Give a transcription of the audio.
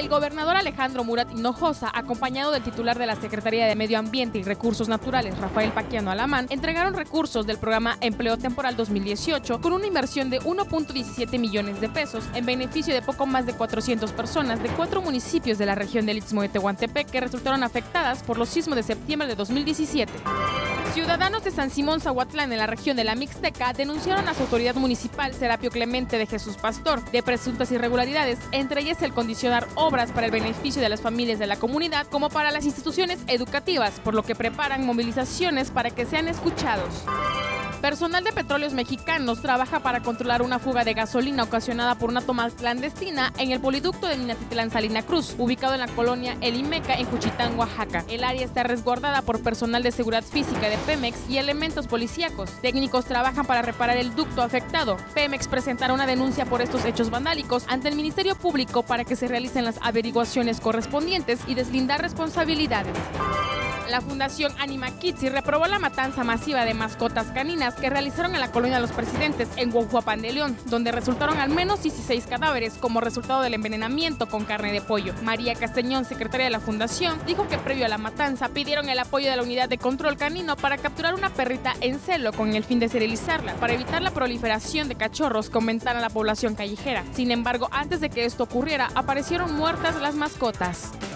El gobernador Alejandro Murat Hinojosa, acompañado del titular de la Secretaría de Medio Ambiente y Recursos Naturales, Rafael Paquiano Alamán, entregaron recursos del programa Empleo Temporal 2018 con una inversión de 1.17 millones de pesos en beneficio de poco más de 400 personas de 4 municipios de la región del Istmo de Tehuantepec que resultaron afectadas por los sismos de septiembre de 2017. Ciudadanos de San Simón Zahuatlán, en la región de la Mixteca, denunciaron a su autoridad municipal, Serapio Clemente de Jesús Pastor, de presuntas irregularidades, entre ellas el condicionar obras para el beneficio de las familias de la comunidad como para las instituciones educativas, por lo que preparan movilizaciones para que sean escuchados. Personal de Petróleos Mexicanos trabaja para controlar una fuga de gasolina ocasionada por una toma clandestina en el poliducto de Minatitlán Salina Cruz, ubicado en la colonia El Imeca, en Juchitán, Oaxaca. El área está resguardada por personal de seguridad física de Pemex y elementos policíacos. Técnicos trabajan para reparar el ducto afectado. Pemex presentará una denuncia por estos hechos vandálicos ante el Ministerio Público para que se realicen las averiguaciones correspondientes y deslindar responsabilidades. La Fundación Anima Kitsi reprobó la matanza masiva de mascotas caninas que realizaron en la colonia de los Presidentes en Huajuapan de León, donde resultaron al menos 16 cadáveres como resultado del envenenamiento con carne de pollo. María Castañón, secretaria de la Fundación, dijo que previo a la matanza pidieron el apoyo de la unidad de control canino para capturar una perrita en celo con el fin de esterilizarla, para evitar la proliferación de cachorros que aumentaran la población callejera. Sin embargo, antes de que esto ocurriera, aparecieron muertas las mascotas.